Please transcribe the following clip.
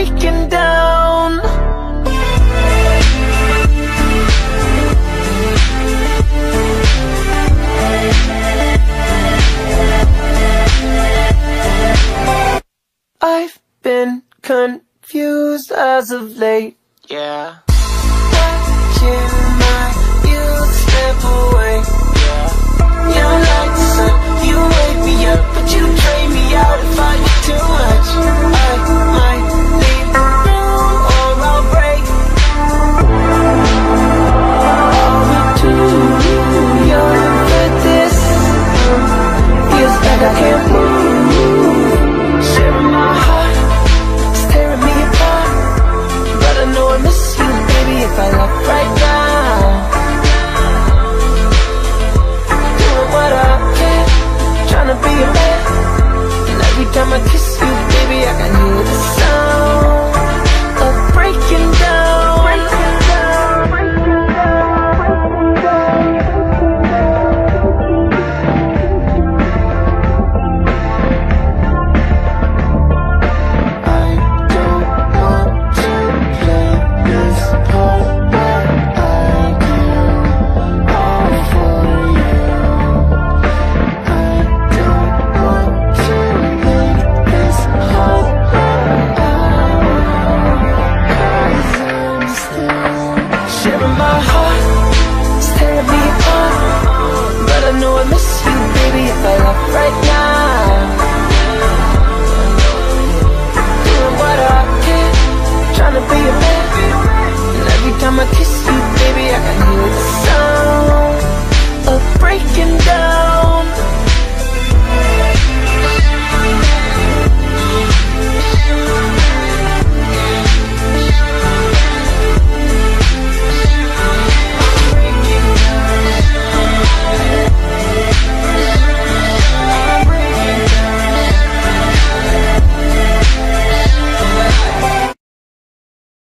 breaking down. I've been confused as of late. Yeah. Watching my youth slip away. Yeah. You like the sun, you wake me up, but you drain me out if I get too much. I might